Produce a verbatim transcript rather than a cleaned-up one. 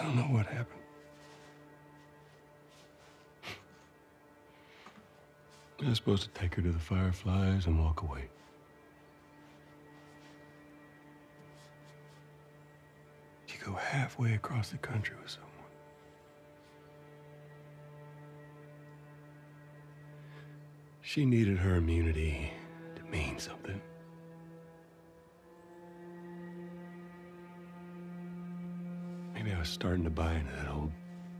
I don't know what happened. I was supposed to take her to the Fireflies and walk away. You go halfway across the country with someone. She needed her immunity to mean something. Maybe I was starting to buy into that old